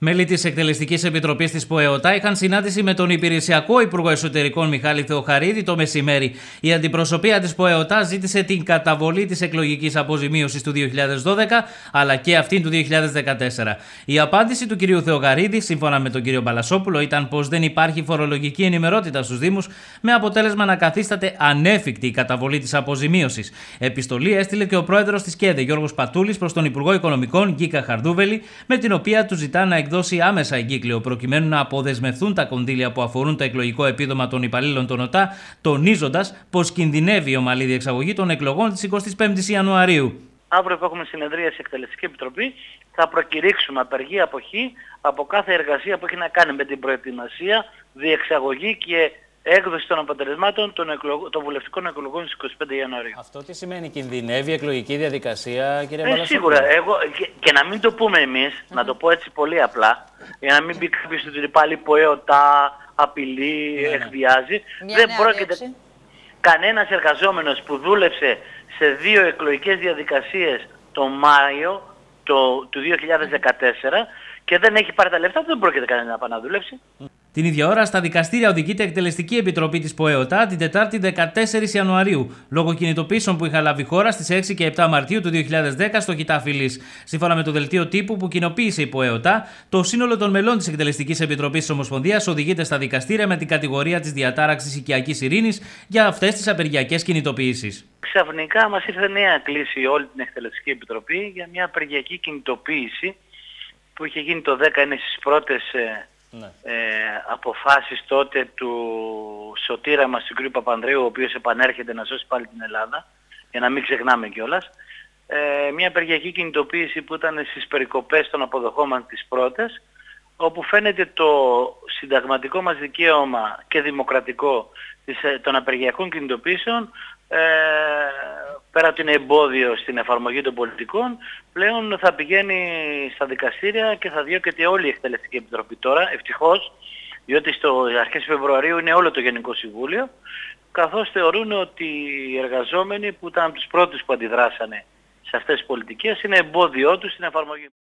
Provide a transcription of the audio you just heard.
Μέλη της Εκτελεστικής Επιτροπής της ΠΟΕΟΤΑ είχαν συνάντηση με τον Υπηρεσιακό Υπουργό Εσωτερικών Μιχάλη Θεοχαρίδη το μεσημέρι. Η αντιπροσωπεία της ΠΟΕΟΤΑ ζήτησε την καταβολή της εκλογικής αποζημίωσης του 2012 αλλά και αυτήν του 2014. Η απάντηση του κ. Θεοχαρίδη, σύμφωνα με τον κ. Μπαλασόπουλο, ήταν πως δεν υπάρχει φορολογική ενημερότητα στους Δήμους, με αποτέλεσμα να καθίσταται ανέφικτη η καταβολή της αποζημίωσης. Επιστολή έστειλε και ο πρόεδρος της ΚΕΔΕ, Γιώργος Πατούλης, προς τον Υπουργό Οικονομικών, Γκίκα Χαρδούβελη, με την οποία του ζητά να εκδώσει άμεσα εγκύκλιο προκειμένου να αποδεσμευθούν τα κονδύλια που αφορούν το εκλογικό επίδομα των υπαλλήλων των ΟΤΑ, τονίζοντας πως κινδυνεύει η ομαλή διεξαγωγή των εκλογών της 25ης Ιανουαρίου. Αύριο που έχουμε συνεδρία σε Εκτελεστική Επιτροπή θα προκηρύξουμε απεργή αποχή από κάθε εργασία που έχει να κάνει με την προετοιμασία, διεξαγωγή και έκδοση των αποτελεσμάτων των βουλευτικών εκλογών στις 25 Ιανουαρίου. Αυτό τι σημαίνει, κινδυνεύει η εκλογική διαδικασία, κύριε Μπαλασόπουλο? Σίγουρα. Και να μην το πούμε εμείς, να το πω έτσι πολύ απλά, για να μην πει κάποιος ότι πάλι ΠΟΕΟΤΑ απειλεί, εκβιάζει. Δεν πρόκειται κανένας εργαζόμενος που δούλεψε σε 2 εκλογικές διαδικασίες το Μάιο του 2014 και δεν έχει πάρει τα λεφτά, δεν πρόκειται κανένα να πάει να δουλέψει. Την ίδια ώρα, στα δικαστήρια οδηγείται Εκτελεστική Επιτροπή της ΠΟΕΟΤΑ την Τετάρτη 14 Ιανουαρίου, λόγω κινητοποιήσεων που είχαν λάβει χώρα στις 6 και 7 Μαρτίου του 2010 στο Κιτά Φυλής. Σύμφωνα με το δελτίο τύπου που κοινοποίησε η ΠΟΕΟΤΑ, το σύνολο των μελών της Εκτελεστικής Επιτροπής της Ομοσπονδίας οδηγείται στα δικαστήρια με την κατηγορία της διατάραξης οικιακής ειρήνης για αυτές τις απεργιακές κινητοποιήσεις. Ξαφνικά μας ήρθε νέα κλίση όλη την Εκτελεστική Επιτροπή για μια απεργιακή κινητοποίηση που είχε γίνει το 10, είναι στις πρώτες αποφάσεις τότε του σωτήρα μας, του κ. Παπανδρέου, ο οποίος επανέρχεται να σώσει πάλι την Ελλάδα, για να μην ξεχνάμε κιόλας. Μια απεργιακή κινητοποίηση που ήταν στις περικοπές των αποδοχόμενων της πρώτες, όπου φαίνεται το συνταγματικό μας δικαίωμα και δημοκρατικό των απεργιακών κινητοποίησεων, πέρα ότι είναι εμπόδιο στην εφαρμογή των πολιτικών, πλέον θα πηγαίνει στα δικαστήρια και θα διώκεται όλη η Εκτελεστική Επιτροπή τώρα, ευτυχώς, διότι στο αρχές Φεβρουαρίου είναι όλο το Γενικό Συμβούλιο, καθώς θεωρούν ότι οι εργαζόμενοι που ήταν τους πρώτους που αντιδράσανε σε αυτές τις πολιτικές είναι εμπόδιό τους στην εφαρμογή.